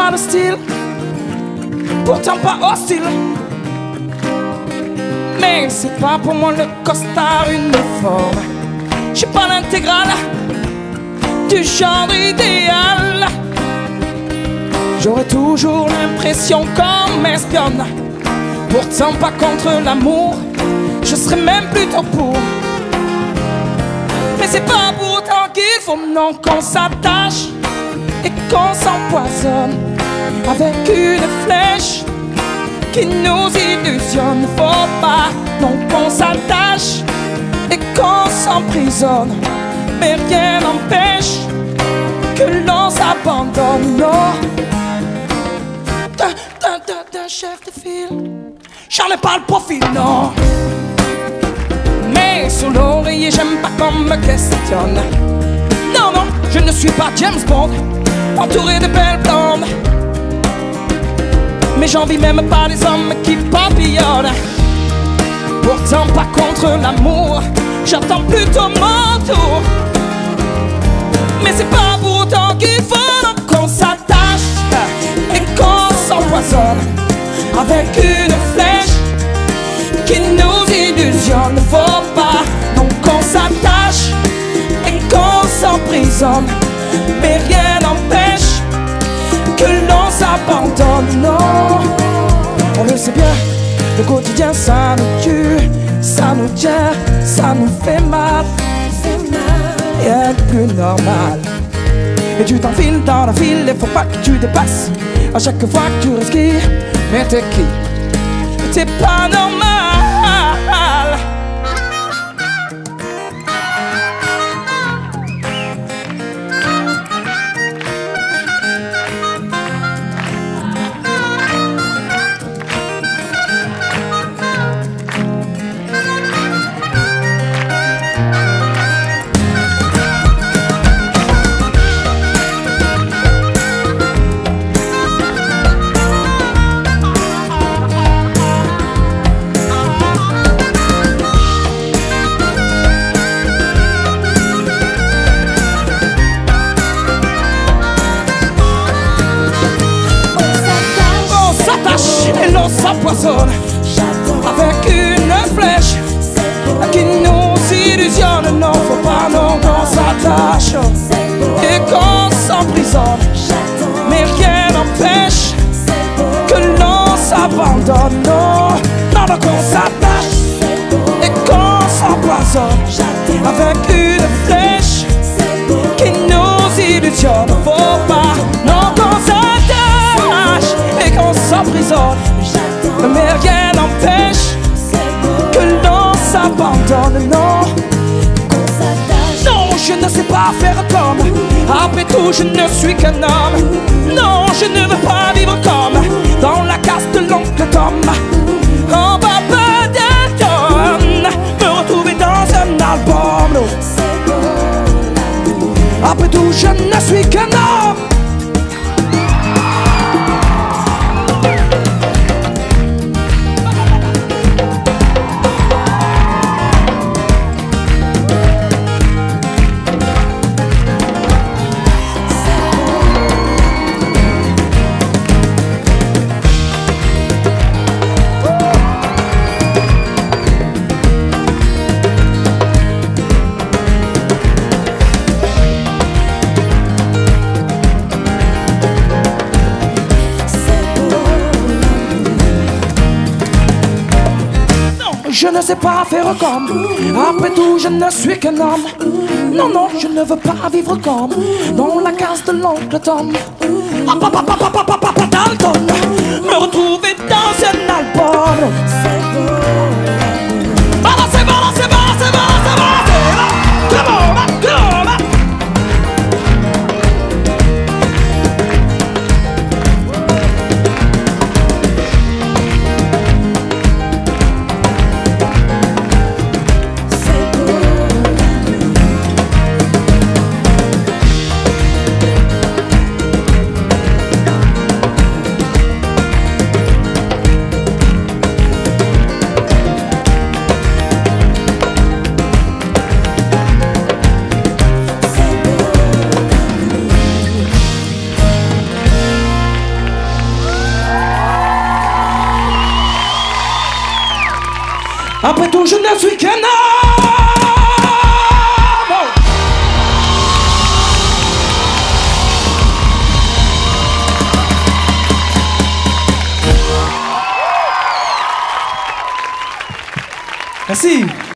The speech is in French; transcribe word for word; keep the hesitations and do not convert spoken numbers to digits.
pas de style, pourtant pas hostile. Mais c'est pas pour moi le costard uniforme. J'ai pas l'intégrale du genre idéal. J'aurais toujours l'impression qu'on m'espionne. Pourtant pas contre l'amour, je serais même plutôt pour. Mais c'est pas pour autant qu'il faut non qu'on s'attache et qu'on s'empoisonne avec une flèche qui nous illusionne. Faut pas non qu'on s'attache et qu'on s'emprisonne, mais rien n'empêche que l'on s'abandonne. Non, d'un, d'un, d'un, d'un chef de file, j'en ai pas le profil, non. Mais sur l'oreiller, j'aime pas qu'on me questionne. Non, non, je ne suis pas James Bond, entouré de belles blondes. Mais j'envie même pas les hommes qui papillonnent. Pourtant pas contre l'amour, j'attends plutôt mon tour. Mais c'est pas pour autant qu'il faut qu'on s'attache et qu'on s'empoisonne avec une flèche qui nous illusionne. Faut pas non qu'on s'attache et qu'on s'emprisonne, mais rien n'empêche que l'on s'abandonne. Non, on le sait bien, le quotidien ça nous tue, ça nous tient, ça nous fait mal. Rien de plus normal. Et tu t'enfiles dans la file, il faut pas que tu dépasses à chaque fois que tu risques. Mais t'es qui? T'es pas normal. S'empoisonne avec une flèche qui nous illusionne. Non, faut pas non qu'on s'attache et qu'on s'emprisonne, mais rien n'empêche que l'on s'abandonne. Non, non, non, qu'on s'attache et qu'on s'empoisonne avec une flèche qui nous illusionne. Faut pas non qu'on s'attache et qu'on s'emprisonne, mais rien n'empêche que l'on s'abandonne. Non, non, je ne sais pas faire comme. Après tout, je ne suis qu'un homme. Non, je ne veux pas vivre comme dans la caste de l'oncle Tom. En papa d'Elton, me retrouver dans un album. Non. Après tout, je ne suis qu'un homme. Je ne sais pas faire comme. Après tout, je ne suis qu'un homme. Non, non, je ne veux pas vivre comme dans la case de l'oncle Tom. Papa, papa, papa, papa, papa Dalton, me retrouver dans un album. C'est beau. Balancez, balancez, balancez, balancez, balancez. Come on, come on. Après tout, je ne suis qu'un homme. Merci.